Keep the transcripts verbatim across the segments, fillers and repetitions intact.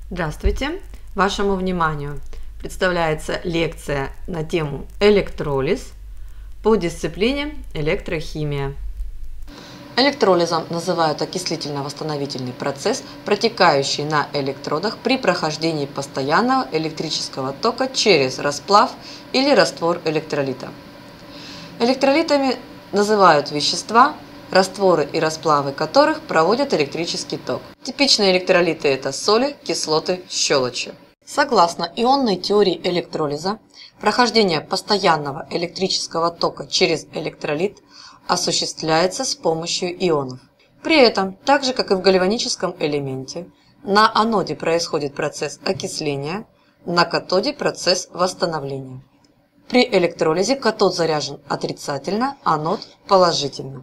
Здравствуйте! Вашему вниманию представляется лекция на тему электролиз по дисциплине электрохимия. Электролизом называют окислительно-восстановительный процесс, протекающий на электродах при прохождении постоянного электрического тока через расплав или раствор электролита. Электролитами называют вещества, растворы и расплавы которых проводят электрический ток. Типичные электролиты – это соли, кислоты, щелочи. Согласно ионной теории электролиза, прохождение постоянного электрического тока через электролит осуществляется с помощью ионов. При этом, так же как и в гальваническом элементе, на аноде происходит процесс окисления, на катоде процесс восстановления. При электролизе катод заряжен отрицательно, анод положительно.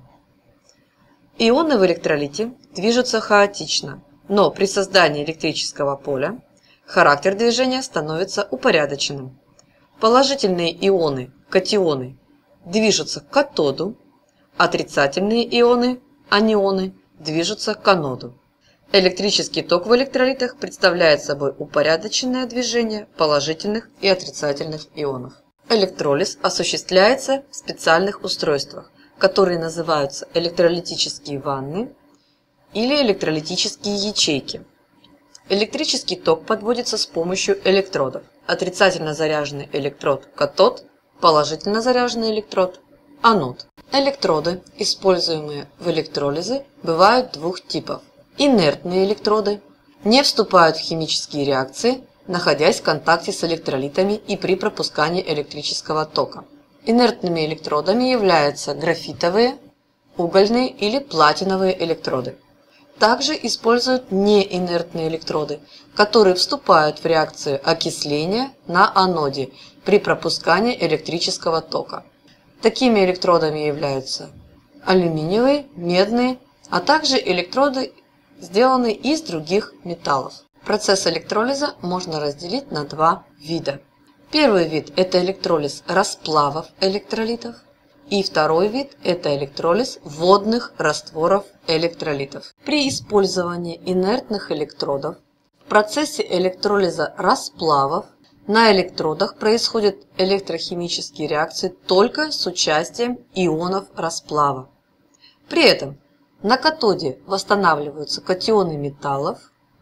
Ионы в электролите движутся хаотично, но при создании электрического поля характер движения становится упорядоченным. Положительные ионы, катионы, движутся к катоду, отрицательные ионы, анионы, движутся к аноду. Электрический ток в электролитах представляет собой упорядоченное движение положительных и отрицательных ионов. Электролиз осуществляется в специальных устройствах, которые называются электролитические ванны или электролитические ячейки. Электрический ток подводится с помощью электродов. Отрицательно заряженный электрод – катод, положительно заряженный электрод – анод. Электроды, используемые в электролизе, бывают двух типов. Инертные электроды не вступают в химические реакции, находясь в контакте с электролитами и при пропускании электрического тока. Инертными электродами являются графитовые, угольные или платиновые электроды. Также используют неинертные электроды, которые вступают в реакцию окисления на аноде при пропускании электрического тока. Такими электродами являются алюминиевые, медные, а также электроды, сделанные из других металлов. Процесс электролиза можно разделить на два вида. Первый вид – это электролиз расплавов электролитов, и второй вид – это электролиз водных растворов электролитов. При использовании инертных электродов в процессе электролиза расплавов на электродах происходят электрохимические реакции только с участием ионов расплава. При этом на катоде восстанавливаются катионы металлов,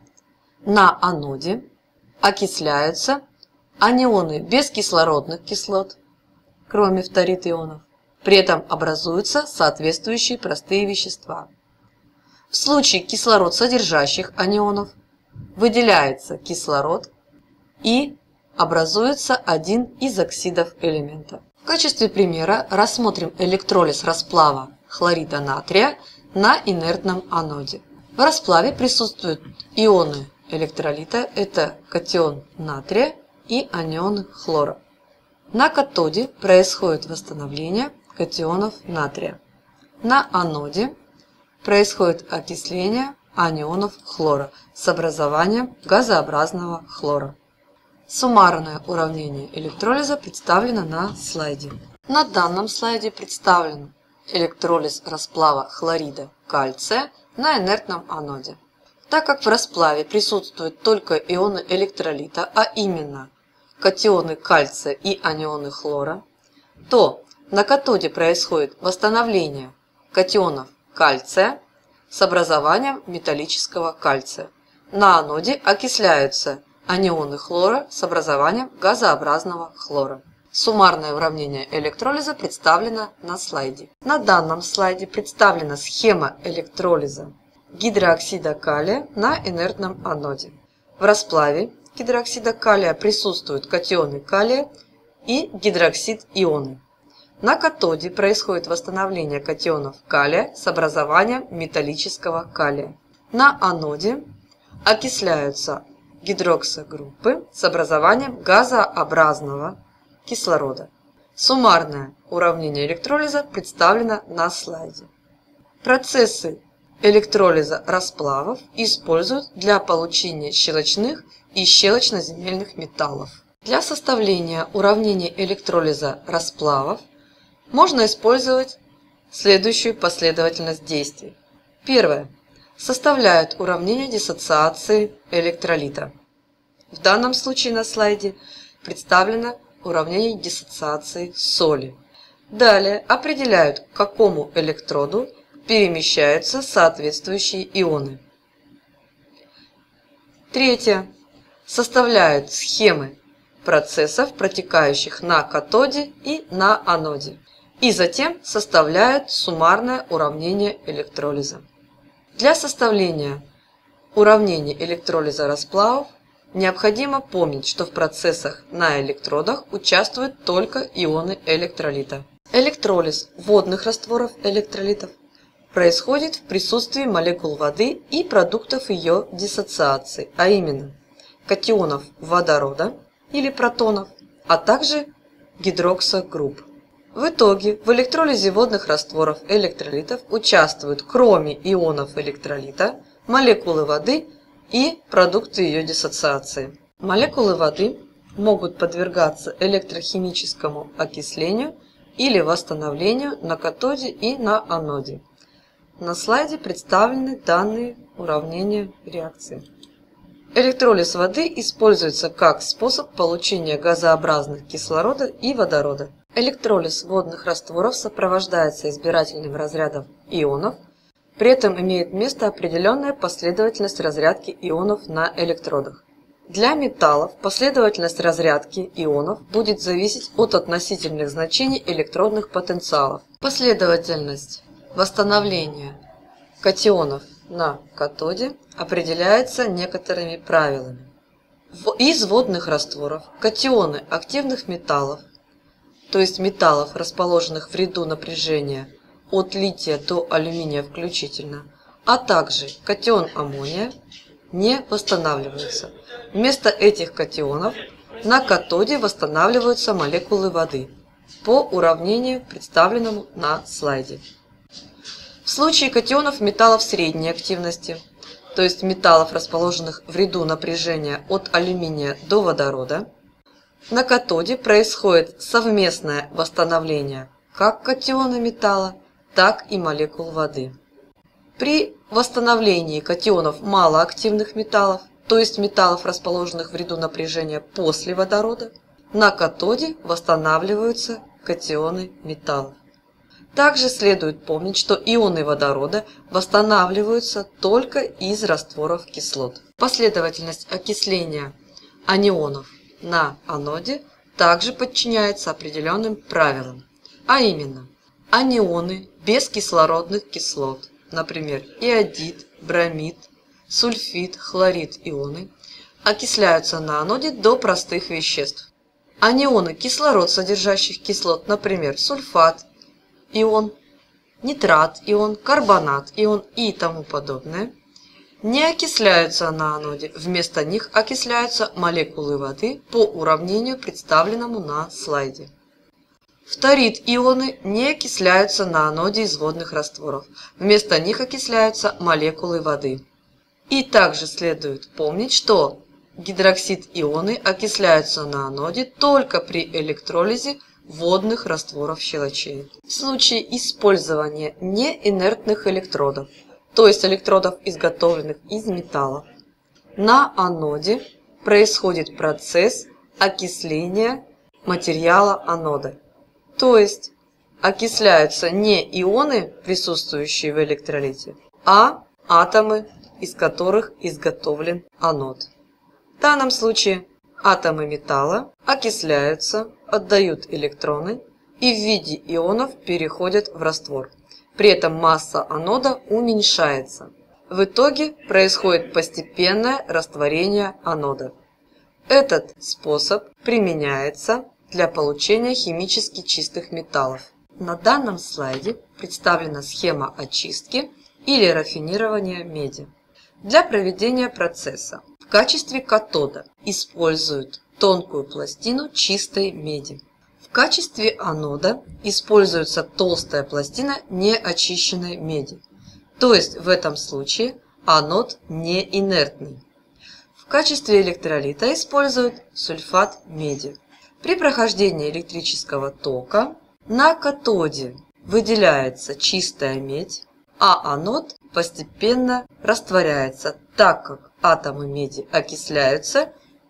на аноде окисляются анионы бескислородных кислот, кроме фторид-ионов. При этом образуются соответствующие простые вещества. В случае кислород содержащих анионов выделяется кислород и образуется один из оксидов элемента. В качестве примера рассмотрим электролиз расплава хлорида натрия на инертном аноде. В расплаве присутствуют ионы электролита, это катион натрия и анионы хлора. На катоде происходит восстановление катионов натрия. На аноде происходит окисление анионов хлора с образованием газообразного хлора. Суммарное уравнение электролиза представлено на слайде. На данном слайде представлен электролиз расплава хлорида кальция на инертном аноде. Так как в расплаве присутствуют только ионы электролита, а именно катионы кальция и анионы хлора, то на катоде происходит восстановление катионов кальция с образованием металлического кальция. На аноде окисляются анионы хлора с образованием газообразного хлора. Суммарное уравнение электролиза представлено на слайде. На данном слайде представлена схема электролиза гидроксида калия на инертном аноде. В расплаве гидроксида калия присутствуют катионы калия и гидроксид-ионы. На катоде происходит восстановление катионов калия с образованием металлического калия. На аноде окисляются гидроксогруппы с образованием газообразного кислорода. Суммарное уравнение электролиза представлено на слайде. Процессы электролиза расплавов используют для получения щелочных и щелочно-земельных металлов. Для составления уравнения электролиза расплавов можно использовать следующую последовательность действий. Первое. Составляют уравнение диссоциации электролита. В данном случае на слайде представлено уравнение диссоциации соли. Далее определяют, к какому электроду перемещаются соответствующие ионы. Третье. Составляют схемы процессов, протекающих на катоде и на аноде. И затем составляют суммарное уравнение электролиза. Для составления уравнения электролиза расплавов необходимо помнить, что в процессах на электродах участвуют только ионы электролита. Электролиз водных растворов электролитов происходит в присутствии молекул воды и продуктов ее диссоциации, а именно катионов водорода или протонов, а также гидроксогрупп. В итоге в электролизе водных растворов электролитов участвуют, кроме ионов электролита, молекулы воды и продукты ее диссоциации. Молекулы воды могут подвергаться электрохимическому окислению или восстановлению на катоде и на аноде. На слайде представлены данные уравнения реакции. Электролиз воды используется как способ получения газообразных кислорода и водорода. Электролиз водных растворов сопровождается избирательным разрядом ионов, при этом имеет место определенная последовательность разрядки ионов на электродах. Для металлов последовательность разрядки ионов будет зависеть от относительных значений электродных потенциалов. Последовательность восстановления катионов на катоде определяется некоторыми правилами. Из водных растворов катионы активных металлов, то есть металлов, расположенных в ряду напряжения от лития до алюминия включительно, а также катион аммония, не восстанавливаются. Вместо этих катионов на катоде восстанавливаются молекулы воды по уравнению, представленному на слайде. В случае катионов металлов средней активности, то есть металлов, расположенных в ряду напряжения от алюминия до водорода, на катоде происходит совместное восстановление как катиона металла, так и молекул воды. При восстановлении катионов малоактивных металлов, то есть металлов, расположенных в ряду напряжения после водорода, на катоде восстанавливаются катионы металлов. Также следует помнить, что ионы водорода восстанавливаются только из растворов кислот. Последовательность окисления анионов на аноде также подчиняется определенным правилам, а именно анионы бескислородных кислот, например, иодид, бромид, сульфид, хлорид ионы, окисляются на аноде до простых веществ. Анионы кислород содержащих кислот, например, сульфат ион, нитрат ион, карбонат ион и тому подобное, не окисляются на аноде, вместо них окисляются молекулы воды по уравнению, представленному на слайде. Фторид ионы не окисляются на аноде из водных растворов, вместо них окисляются молекулы воды. И также следует помнить, что гидроксид ионы окисляются на аноде только при электролизе водных растворов щелочей. В случае использования неинертных электродов, то есть электродов, изготовленных из металлов, на аноде происходит процесс окисления материала анода. То есть окисляются не ионы, присутствующие в электролите, а атомы, из которых изготовлен анод. В данном случае атомы металла окисляются, отдают электроны и в виде ионов переходят в раствор. При этом масса анода уменьшается. В итоге происходит постепенное растворение анода. Этот способ применяется для получения химически чистых металлов. На данном слайде представлена схема очистки или рафинирования меди. Для проведения процесса в качестве катода используют тонкую пластину чистой меди. В качестве анода используется толстая пластина неочищенной меди. То есть в этом случае анод не инертный. В качестве электролита используют сульфат меди. При прохождении электрического тока на катоде выделяется чистая медь, а анод постепенно растворяется, так как атомы меди окисляются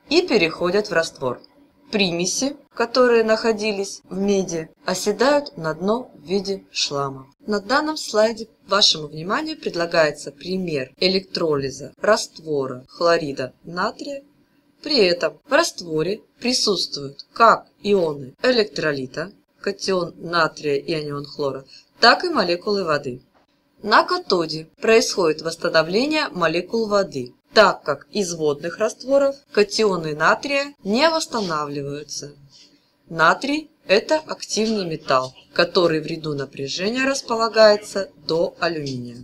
и переходят в раствор. Примеси, которые находились в меди, оседают на дно в виде шлама. На данном слайде вашему вниманию предлагается пример электролиза раствора хлорида натрия. При этом в растворе присутствуют как ионы электролита, катион натрия и анион хлора, так и молекулы воды. На катоде происходит восстановление молекул воды, так как из водных растворов катионы натрия не восстанавливаются. Натрий – это активный металл, который в ряду напряжения располагается до алюминия.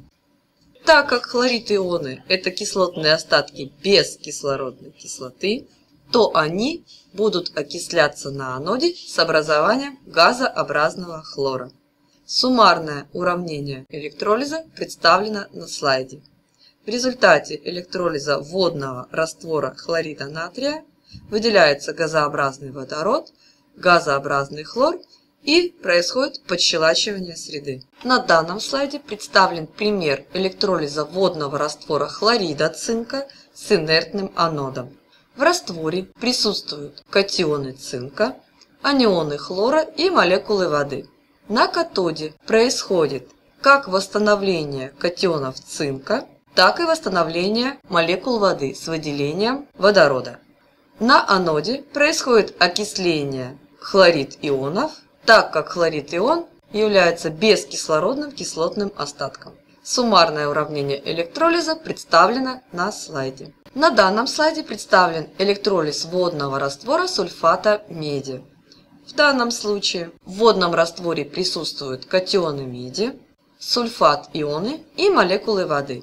Так как хлорид-ионы – это кислотные остатки без кислородной кислоты, то они будут окисляться на аноде с образованием газообразного хлора. Суммарное уравнение электролиза представлено на слайде. В результате электролиза водного раствора хлорида натрия выделяется газообразный водород, газообразный хлор и происходит подщелачивание среды. На данном слайде представлен пример электролиза водного раствора хлорида цинка с инертным анодом. В растворе присутствуют катионы цинка, анионы хлора и молекулы воды. На катоде происходит как восстановление катионов цинка, так и восстановление молекул воды с выделением водорода. На аноде происходит окисление хлорид-ионов, так как хлорид-ион является бескислородным кислотным остатком. Суммарное уравнение электролиза представлено на слайде. На данном слайде представлен электролиз водного раствора сульфата меди. В данном случае в водном растворе присутствуют катионы меди, сульфат-ионы и молекулы воды.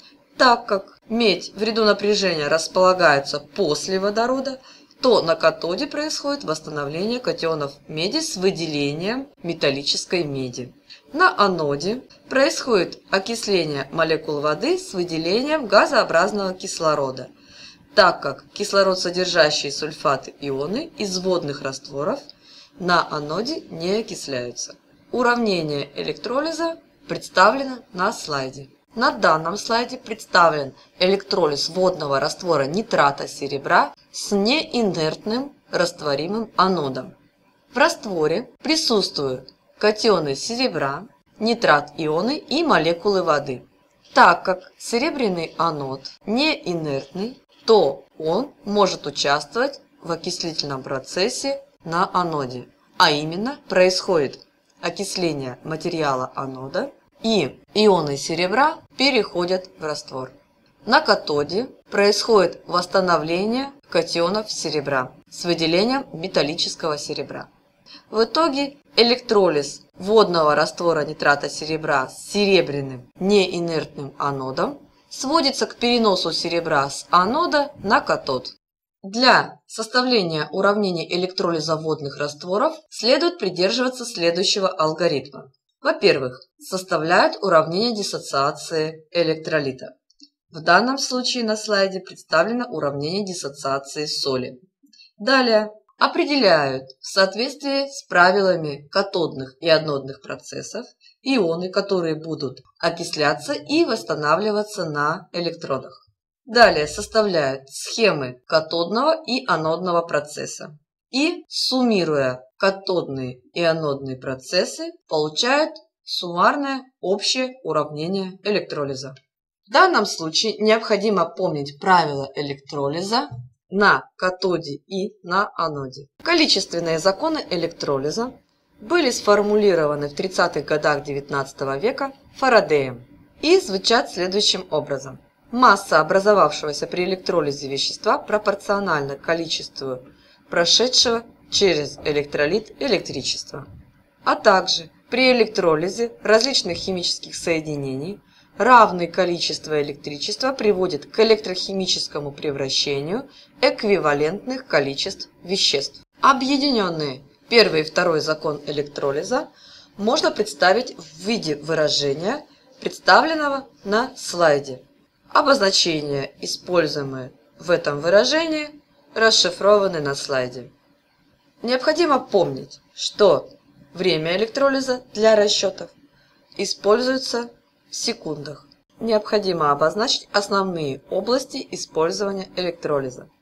Так как медь в ряду напряжения располагается после водорода, то на катоде происходит восстановление катионов меди с выделением металлической меди. На аноде происходит окисление молекул воды с выделением газообразного кислорода, так как кислород, содержащие сульфаты-ионы из водных растворов, на аноде не окисляются. Уравнение электролиза представлено на слайде. На данном слайде представлен электролиз водного раствора нитрата серебра с неинертным растворимым анодом. В растворе присутствуют катионы серебра, нитрат-ионы и молекулы воды. Так как серебряный анод неинертный, то он может участвовать в окислительном процессе на аноде, а именно происходит окисление материала анода, и ионы серебра переходят в раствор. На катоде происходит восстановление катионов серебра с выделением металлического серебра. В итоге электролиз водного раствора нитрата серебра с серебряным неинертным анодом сводится к переносу серебра с анода на катод. Для составления уравнений электролиза водных растворов следует придерживаться следующего алгоритма. Во-первых, составляют уравнение диссоциации электролита. В данном случае на слайде представлено уравнение диссоциации соли. Далее определяют в соответствии с правилами катодных и анодных процессов ионы, которые будут окисляться и восстанавливаться на электродах. Далее составляют схемы катодного и анодного процесса. И, суммируя катодные и анодные процессы, получают суммарное общее уравнение электролиза. В данном случае необходимо помнить правила электролиза на катоде и на аноде. Количественные законы электролиза были сформулированы в тридцатых годах девятнадцатого века Фарадеем и звучат следующим образом. Масса образовавшегося при электролизе вещества пропорциональна количеству прошедшего через электролит электричества. А также при электролизе различных химических соединений равное количество электричества приводит к электрохимическому превращению эквивалентных количеств веществ. Объединенные первый и второй закон электролиза можно представить в виде выражения, представленного на слайде. Обозначения, используемые в этом выражении, расшифрованы на слайде. Необходимо помнить, что время электролиза для расчетов используется в секундах. Необходимо обозначить основные области использования электролиза.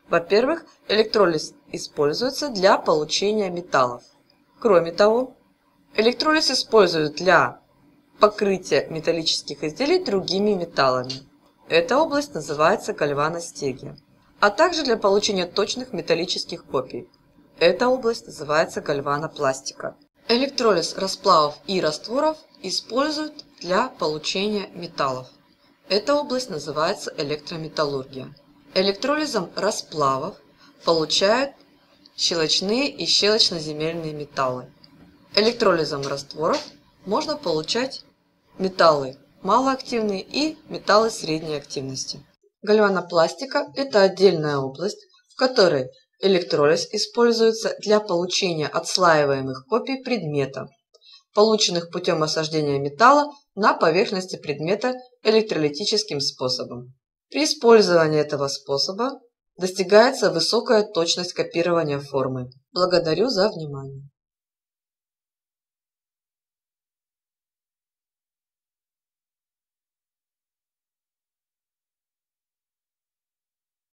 Во-первых, электролиз используется для получения металлов. Кроме того, электролиз используют для покрытия металлических изделий другими металлами. Эта область называется гальваностегия. А также для получения точных металлических копий. Эта область называется гальванопластика. Электролиз расплавов и растворов используют для получения металлов. Эта область называется электрометаллургия. Электролизом расплавов получают щелочные и щелочноземельные металлы. Электролизом растворов можно получать металлы малоактивные и металлы средней активности. Гальванопластика – это отдельная область, в которой электролиз используется для получения отслаиваемых копий предмета, полученных путем осаждения металла на поверхности предмета электролитическим способом. При использовании этого способа достигается высокая точность копирования формы. Благодарю за внимание.